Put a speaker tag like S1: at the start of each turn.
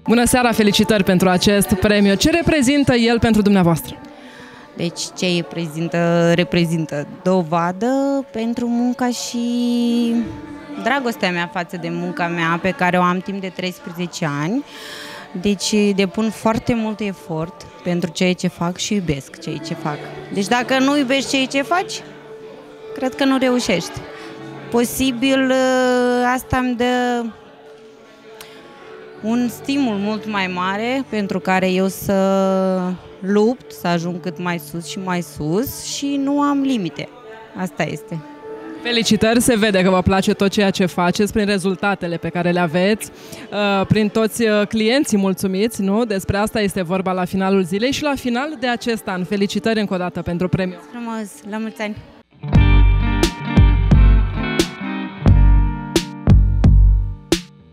S1: Bună seara, felicitări pentru acest premiu. Ce reprezintă el pentru dumneavoastră?
S2: Deci ce reprezintă dovadă pentru munca și dragostea mea față de munca mea pe care o am timp de 13 ani. Deci depun foarte mult efort pentru ceea ce fac și iubesc ceea ce fac. Deci dacă nu iubești ceea ce faci, cred că nu reușești. Posibil asta îmi dă un stimul mult mai mare pentru care eu să lupt, să ajung cât mai sus și mai sus și nu am limite. Asta este.
S1: Felicitări, se vede că vă place tot ceea ce faceți prin rezultatele pe care le aveți, prin toți clienții mulțumiți, nu? Despre asta este vorba la finalul zilei și la final de acest an. Felicitări încă o dată pentru premiu.
S2: Frumos, la mulți ani!